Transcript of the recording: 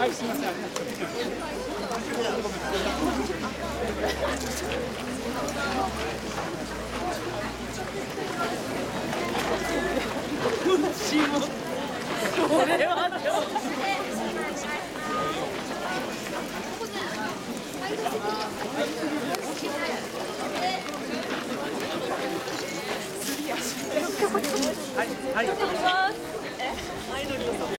い、すみません。これはちょっと。はい、はい。